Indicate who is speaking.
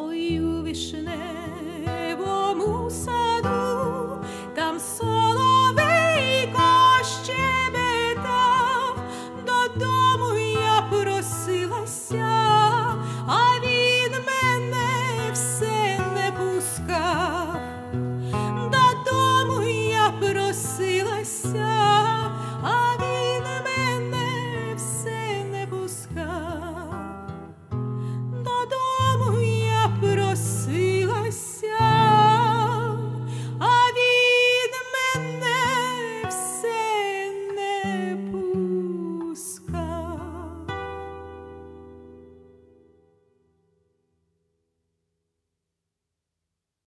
Speaker 1: Ой, у вишневому саду, там соловейко щебетав, додому я просилася, а він мене все не пускав. Додому я просилася,